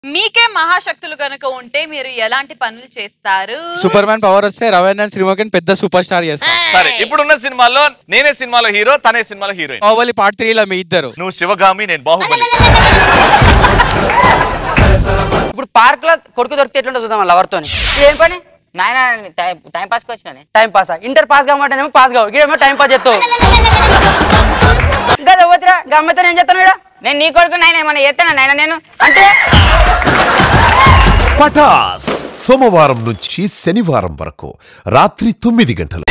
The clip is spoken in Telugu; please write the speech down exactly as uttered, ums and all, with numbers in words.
మీకే మహాశక్తులు గనుక ఉంటే మీరు ఎలాంటి పనులు చేస్తారు? సూపర్ మ్యాన్ పవర్ వస్తే రవీంద్ర శ్రీముఖిని పెద్ద సూపర్ స్టార్ చేస్తా. సరే ఇప్పుడున్న సినిమాలో నేనే సినిమాలో హీరో, తనే సినిమాలో హీరోయిన్. బాహుబలి పార్ట్ త్రీ లో మీ ఇద్దరు. నువ్వు శివగామి, నేను బాహుబలి. ఇప్పుడు పార్క్ లో కొడుకు దొరికితే ఎట్లుంటో చూద్దాం లవర్ తోని. ఏం పని నాయన టైం పాస్ కి వచ్చినా టైం పాస్ ఇంటర్ పాస్ కావటేమో పాస్ కావు ఇదేమో టైం పాస్ చేస్తావు ఇంకా చదువుతురా గమ్మతో ఏం చేస్తాను ఇక్కడ నేను నీ కొడుకు నాయన ఏమన్నా చేస్తానా నాయన నేను అంటే పటాస్ సోమవారం నుంచి శనివారం వరకు రాత్రి తొమ్మిది గంటలు.